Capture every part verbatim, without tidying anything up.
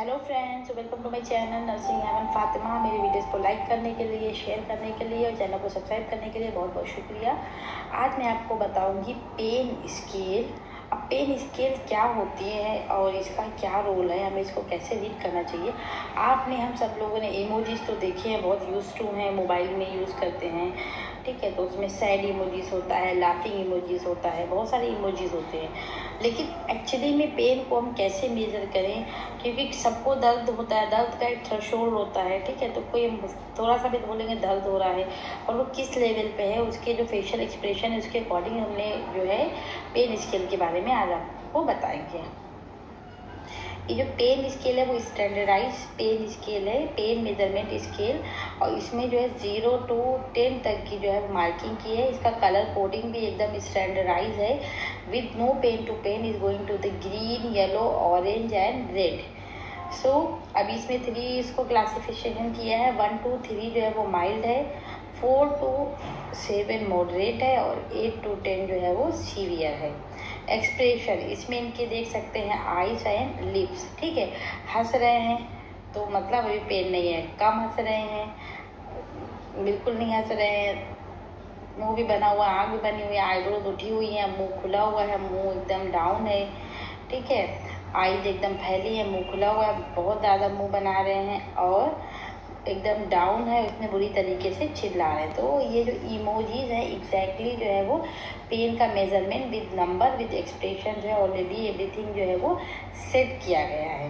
Hello friends, welcome to my channel nursing heaven Fatima. मेरी videos को like करने के लिए, शेयर करने के लिए और चैनल को सब्सक्राइब करने के लिए बहुत बहुत शुक्रिया। आज मैं आपको बताऊंगी पेन स्केल। अब पेन स्केल क्या होती है और इसका क्या रोल है, हमें इसको कैसे रीड करना चाहिए। आपने हम सब लोगों ने इमोजीज तो देखे हैं, बहुत यूज टू हैं, मोबाइल में यूज़ करते हैं, ठीक है। तो उसमें सैड इमोजीज होता है, लाफिंग इमोजीज होता है, बहुत सारे इमोजीज होते हैं। लेकिन एक्चुअली में पेन को हम कैसे मेज़र करें, क्योंकि सबको दर्द होता है, दर्द का एक थ्रेशोल्ड होता है, ठीक है। तो कोई थोड़ा सा भी बोलेंगे दर्द हो रहा है और वो किस लेवल पे है, उसके जो फेशियल एक्सप्रेशन है उसके अकॉर्डिंग हमने जो है पेन स्केल के बारे में आज आपको बताएंगे। ये जो पेन स्केल है वो स्टैंडर्डाइज पेन स्केल है, पेन मेजरमेंट स्केल, और इसमें जो है जीरो टू टेन तक की जो है मार्किंग की है। इसका कलर कोडिंग भी एकदम स्टैंडर्डाइज है। With no pain to pain is going to the green, yellow, orange and red. So अभी इसमें थ्री इसको क्लासिफिकेशन किया है। वन टू थ्री जो है वो माइल्ड है, फोर टू सेवन मॉडरेट है और एट टू टेन जो है वो सीवियर है। एक्सप्रेशन इसमें इनके देख सकते हैं आईज एंड लिप्स, ठीक है। हंस रहे हैं तो मतलब अभी पेन नहीं है, कम हंस रहे हैं, बिल्कुल नहीं हंस रहे हैं, मुंह भी बना हुआ, आँख भी बनी हुई है, आईब्रोज उठी हुई है, मुंह खुला हुआ है, मुंह एकदम डाउन है, ठीक है। आईज एकदम फैली है, मुंह खुला हुआ है, बहुत ज़्यादा मुंह बना रहे हैं और एकदम डाउन है, इतने बुरी तरीके से चिल्ला रहे हैं। तो ये जो इमोजीज है एग्जैक्टली जो है वो पेन का measurement with number with expression जो है ऑलरेडी एवरीथिंग जो है वो सेट किया गया है।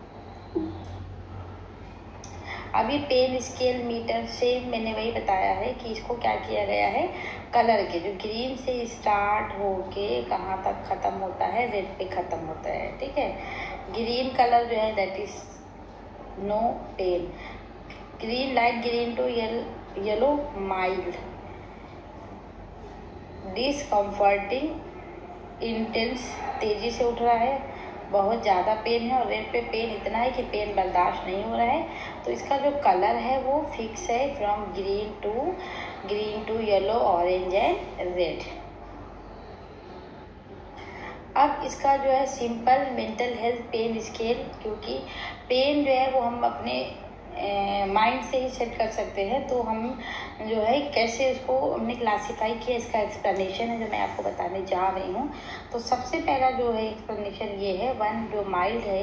अभी पेन स्केल मीटर से मैंने वही बताया है कि इसको क्या किया गया है, कलर के जो ग्रीन से स्टार्ट होके कहाँ तक ख़त्म होता है, रेड पे ख़त्म होता है, ठीक है। ग्रीन कलर जो है that is no pain, green light green to yellow mild, discomforting intense तेजी से उठ रहा है, बहुत ज़्यादा पेन है, और रेड पे पेन इतना है कि पेन बर्दाश्त नहीं हो रहा है। तो इसका जो कलर है वो फिक्स है, from green to green to yellow, orange and red. अब इसका जो है simple mental health pain scale, क्योंकि पेन जो है वो हम अपने माइंड से ही सेट कर सकते हैं, तो हम जो है कैसे उसको हमने क्लासीफाई किया, इसका एक्सप्लेनेशन है जो मैं आपको बताने जा रही हूँ। तो सबसे पहला जो है एक्सप्लेनेशन ये है, वन जो माइल्ड है,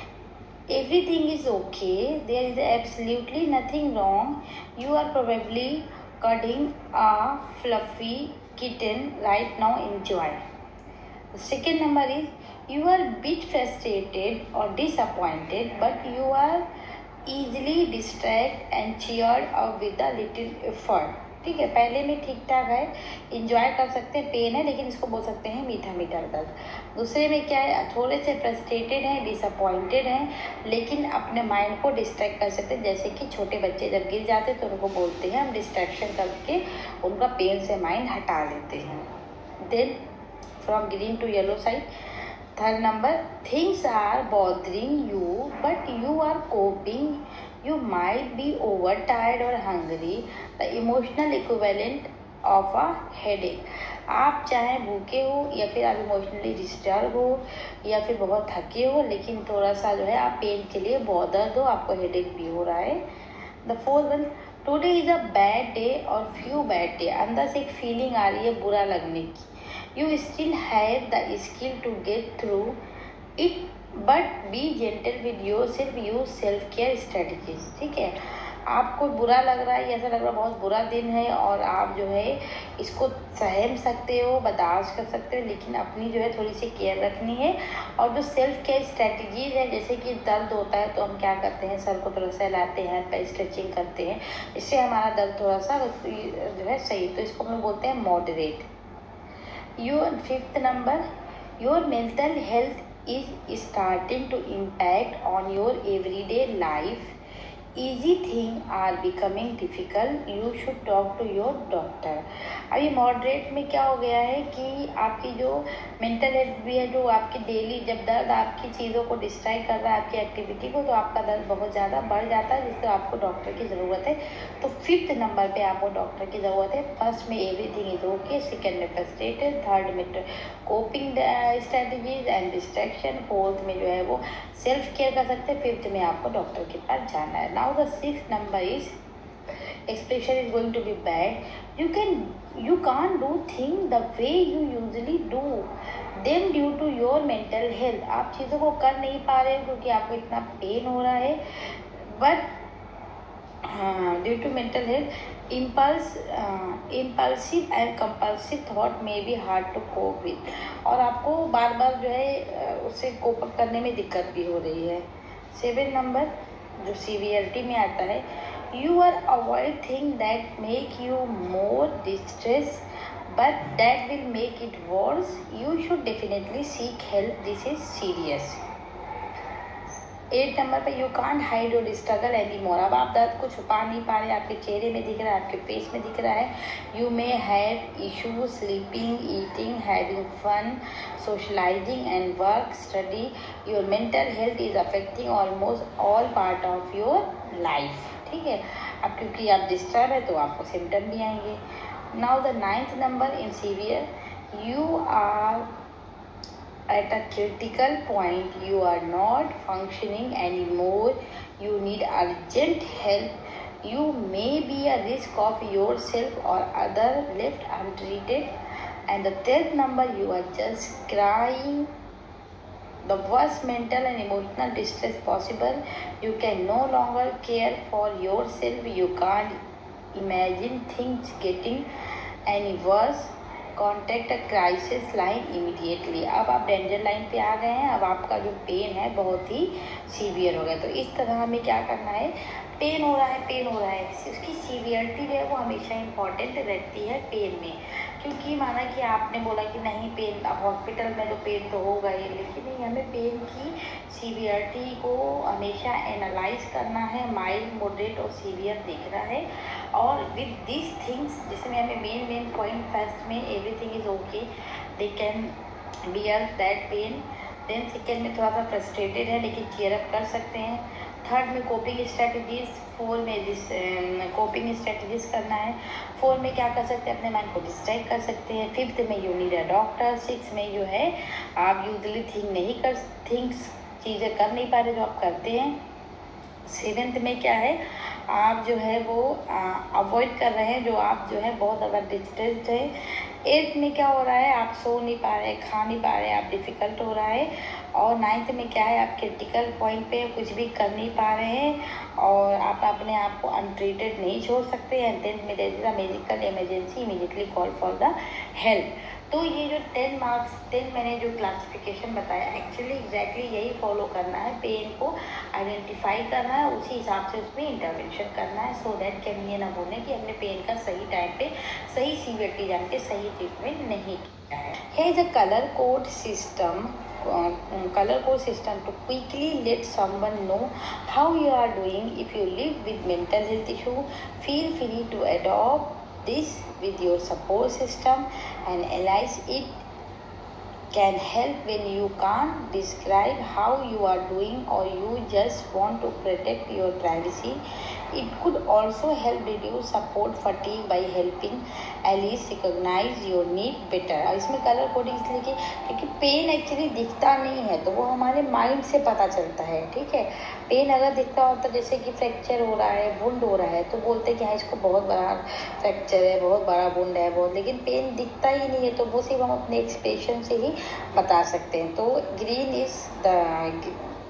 everything is okay, there is absolutely nothing wrong, you are probably cuddling a fluffy kitten right now, enjoy. The second number is you are bit frustrated or disappointed, but you are easily distracted and cheered up with a little effort, ठीक है। पहले में ठीक ठाक है, enjoy कर सकते हैं, पेन है लेकिन इसको बोल सकते हैं मीठा मीठा दर्द। दूसरे में क्या है, थोड़े से फ्रस्ट्रेटेड हैं, डिसअपॉइंटेड हैं, लेकिन अपने माइंड को डिस्ट्रैक्ट कर सकते हैं। जैसे कि छोटे बच्चे जब गिर जाते हैं तो उनको बोलते हैं हम डिस्ट्रैक्शन करके उनका पेन से माइंड हटा लेते हैं। Then from green to yellow side, third number, things are bothering you but you are coping, you might be overtired or hungry, the emotional equivalent of a headache। आप चाहे भूखे हो या फिर आप इमोशनली डिस्टर्ब हो या फिर बहुत थके हो, लेकिन थोड़ा सा जो है आप पेन के लिए बॉदर्ड हो, आपको हेडेक भी हो रहा है। The fourth one, today is a bad day और फ्यू बैड डे, अंदर से एक फीलिंग आ रही है बुरा लगने की। You still have the skill to get through it but be gentle with your self, use self care strategies, ठीक है। आपको बुरा लग रहा है, ऐसा लग रहा है बहुत बुरा दिन है और आप जो है इसको सहम सकते हो, बर्दाश्त कर सकते हो, लेकिन अपनी जो है थोड़ी सी केयर रखनी है। और जो सेल्फ केयर स्ट्रेटजीज है, जैसे कि दर्द होता है तो हम क्या करते हैं, सर को थोड़ा सा हिलाते हैं, पैर स्ट्रेचिंग करते हैं, इससे हमारा दर्द थोड़ा सा जो है सही, तो इसको हम लोग बोलते हैं moderate. Your fifth number, your mental health is starting to impact on your everyday life easy thing are becoming difficult, you should talk to your doctor. अभी मॉडरेट में क्या हो गया है कि आपकी जो मेंटल हेल्थ भी है, जो आपकी डेली जब दर्द आपकी चीज़ों को डिस्ट्रैक्ट कर रहा है, आपकी एक्टिविटी को, तो आपका दर्द बहुत ज़्यादा बढ़ जाता है, जिससे आपको डॉक्टर की ज़रूरत है। तो फिफ्थ नंबर पे आपको डॉक्टर की ज़रूरत है। फर्स्ट में एवरीथिंग इज ओके, सेकेंड में फ्रस्ट्रेटेड, थर्ड में coping strategies and distraction, fourth में जो है वो सेल्फ केयर कर सकते हैं, फिफ्थ में आपको डॉक्टर के पास जाना है। Now the sixth number is expression is going to be bad. You can you can't do things the way you usually do them due to your mental health. आप चीज़ों को कर नहीं पा रहे हो क्योंकि आपको इतना पेन हो रहा है, but due to mental health impulse impulsive and compulsive thought में भी हार्ड टू कोप विद, और आपको बार बार जो है उससे कोप अप करने में दिक्कत भी हो रही है। सेवन नंबर जो सीवियरिटी में आता है, you are avoid things that make you more distressed but that will make it worse. You should definitely seek help. This is serious. Eight number पे you can't hide your struggle any more. अब आप दर्द को छुपा नहीं पा रहे, आपके चेहरे में दिख रहा है, आपके फेस में दिख रहा है। You may have issue sleeping, eating, having fun, socialising and work, study. Your mental health is affecting almost all part of your life. ठीक है, अब क्योंकि आप डिस्टर्ब है तो आपको सिम्टम भी आएंगे। Now the ninth number in severe, you are at a critical point, you are not functioning anymore, you need urgent help, you may be a risk of yourself or other left untreated. And the tenth number, you are just crying the worst mental and emotional distress possible. You can no longer care for yourself, you can't imagine things getting any worse. Contact a crisis line immediately. अब आप danger line पे आ गए हैं, अब आपका जो pen है बहुत ही सीवियर हो गया। तो इस तरह हमें क्या करना है, पेन हो रहा है पेन हो रहा है उसकी सीवियरिटी जो है वो हमेशा इम्पॉर्टेंट रहती है पेन में, क्योंकि माना कि आपने बोला कि नहीं पेन, अब हॉस्पिटल में तो पेन तो होगा ही, लेकिन नहीं, हमें पेन की सीवियरिटी को हमेशा एनालाइज करना है, माइल्ड, मॉडरेट और सीवियर दिख रहा है। और विद दिस थिंग्स, जिसमें हमें मेन मेन पॉइंट, फर्स्ट में everything is okay, they can bear that pain. Then second में थोड़ा सा फ्रस्ट्रेटेड है लेकिन चीयर अप कर सकते हैं। थर्ड में कोपिंग स्ट्रेटजीज, फोर में जिस कोपिंग स्ट्रेटजीज करना है। फोर में क्या कर सकते हैं, अपने माइंड को डिस्ट्रैक्ट कर सकते हैं। फिफ्थ में you need a doctor. Six में जो है आप यूजली थिंक नहीं कर थिंग्स चीज़ें कर नहीं पा रहे जो आप करते हैं। सेवेंथ में क्या है, आप जो है वो अवॉइड कर रहे हैं, जो आप जो है बहुत ज़्यादा डिस्ट्रेस्ड है। एट्थ में क्या हो रहा है, आप सो नहीं पा रहे, खा नहीं पा रहे, आप डिफ़िकल्ट हो रहा है। और नाइन्थ में क्या है, आप क्रिटिकल पॉइंट पे कुछ भी कर नहीं पा रहे हैं और आप अपने आप को अनट्रीटेड नहीं छोड़ सकते। एंड टेंथ में there is a medical emergency, immediately call for the help. तो ये जो टेन मार्क्स टेन मैंने जो क्लासिफिकेशन बताया, एक्चुअली एग्जैक्टली यही फॉलो करना है, पेन को आइडेंटिफाई करना है, उसी हिसाब से उसमें इंटरवेंशन करना है, सो दैट कैन ये ना बोले कि हमने पेन का सही टाइम पे सही सीवियरिटी जान के सही ट्रीटमेंट नहीं किया है। है the colour code system color code system to quickly let someone know how you are doing. If you live with mental health issue, feel free to adopt this with your support system and analyze it. Can help when you can't describe how you are doing or you just want to protect your privacy. It could also help reduce support fatigue by helping Alice recognize your need better. इसमें colour coding इसलिए कि क्योंकि pen actually दिखता नहीं है, तो वो हमारे माइंड से पता चलता है। ठीक है, पेन अगर दिखता होता, जैसे कि फ्रैक्चर हो रहा है, वुंड हो रहा है, तो बोलते हैं कि हाँ इसको बहुत बड़ा फ्रैक्चर है, बहुत बड़ा वुंड है बहुत, लेकिन पेन दिखता ही नहीं है, तो वो सिर्फ हम अपने एक्सप्रेशन से ही बता सकते हैं। तो green is the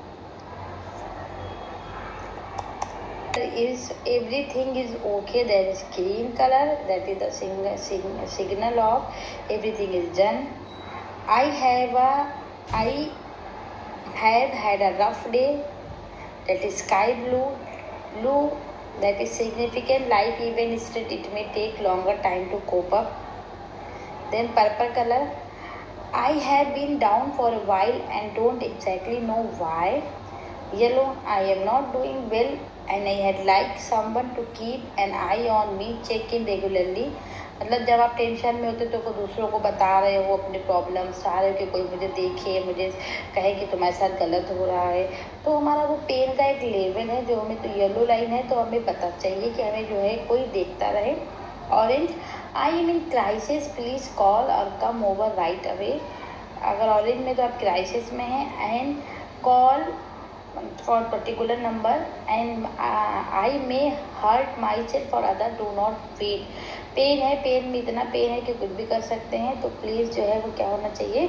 is everything is okay, there is green color, that is the signal, signal, signal of everything is done. I have a I have had a rough day, that is sky blue. Blue, that is significant life event, instead it may take longer time to cope up. Then purple color, I have been down for a while and don't exactly know why. Yellow, I am not doing well and I had like someone to keep an eye on me, check in regularly. मतलब जब आप tension में होते तो को दूसरों को बता रहे हो अपने प्रॉब्लम्स, चाह रहे हो कि कोई मुझे देखे, मुझे कहे कि तुम्हारे साथ गलत हो रहा है, तो हमारा वो पेन का एक लेवल है जो हमें, तो येलो लाइन है तो हमें पता चाहिए कि हमें जो है कोई देखता रहे। Orange, I am in crisis please call or come over right away. अगर ऑरेंज में तो आप क्राइसिस में हैं, and call for particular number, and I may hurt my self or other, do not feel. Pain है, pain में इतना pen है कि कुछ भी कर सकते हैं, तो प्लीज़ जो है वो क्या होना चाहिए,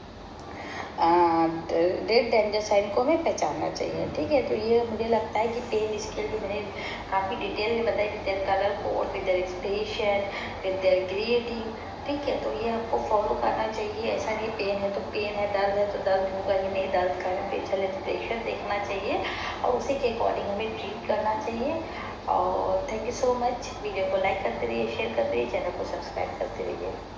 रेड डेंजर साइन को हमें पहचानना चाहिए। ठीक है, तो ये मुझे लगता है कि पेन स्केल भी मैंने काफ़ी डिटेल में बताया, with their colour code, with their expression, with their grading. ठीक है, तो ये आपको फॉलो करना चाहिए। ऐसा नहीं पेन है तो पेन है, दर्द है तो दर्द होगा ही नहीं, दर्द का फेशियल एक्सप्रेशन देखना चाहिए और उसी के अकॉर्डिंग हमें ट्रीट करना चाहिए। और thank you so much. Video को लाइक करते रहिए, शेयर करते रहिए, चैनल को सब्सक्राइब करते रहिए।